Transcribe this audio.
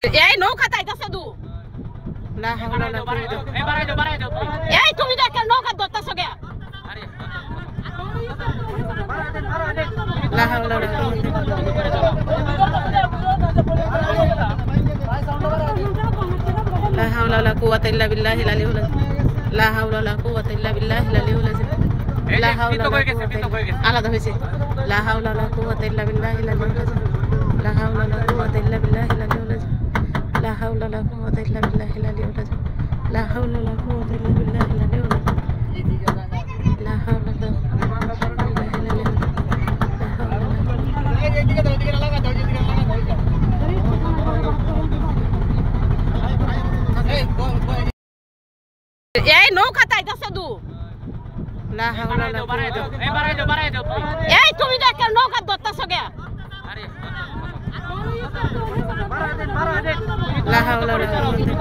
এই নৌকা তাইতাছে দু লা হাওলা লা কুওয়াতা এই তুমি দেখে নৌকা ধরতাছো গে লা হাওলা লা لا حول ولا قوة إلا بالله العلي العظيم لا حول ولا قوة إلا بالله العلي العظيم لا حول ولا قوة আলাদা হইছে لا حول ولا قوة إلا بالله العلي العظيم لا حول ولا قوة إلا بالله العلي العظيم لا حول ولا قوة إلا بالله العلي العظيم لا حول ولا قوة إلا بالله العلي العظيم لا حول ولا قوة এই নৌকা তাইতাছে দু লা হাওলা লা কুওয়াতা এই তুমি দেখে নৌকা ধরতাছো গে লা হাওলা লা কুওয়াতা